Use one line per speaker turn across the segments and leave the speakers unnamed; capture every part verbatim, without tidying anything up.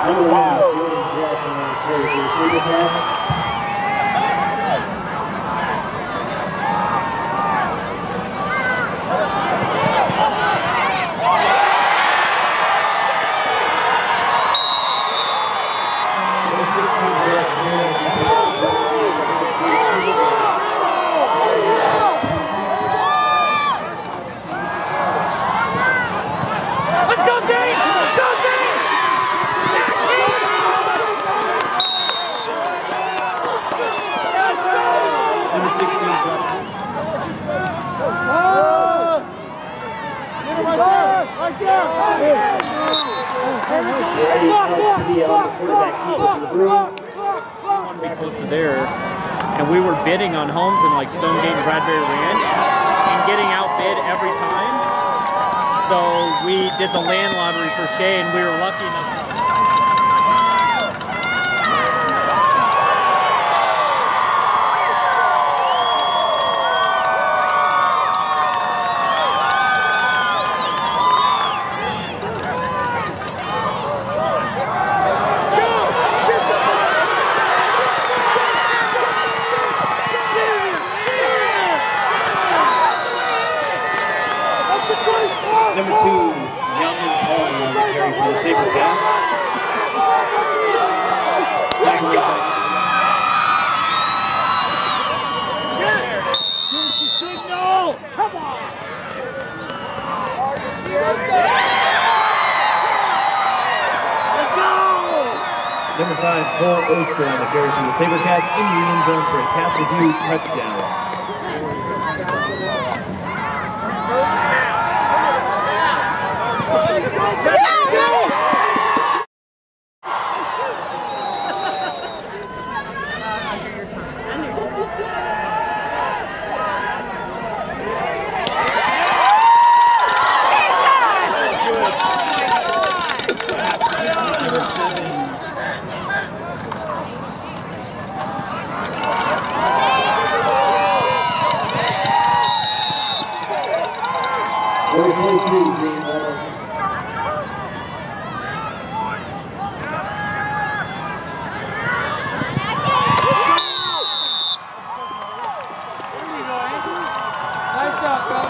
Number one, Jordan Jackson on the carry for the Saber Cats.
Want to be close to there, and we were bidding on homes in like Stonegate and Bradbury Ranch, and getting outbid every time. So we did the land lottery for Shea, and we were lucky enough to
Number two, Yeldon Paul on the carry for the Saber Cats.
Let's go! Signal! Come on! Let's go!
Number five, Cole Oster on the carry for the Saber Cats in the end zone for a Castle View touchdown.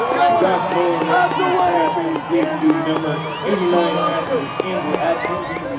Number eighty-nine, Andrew Ashton.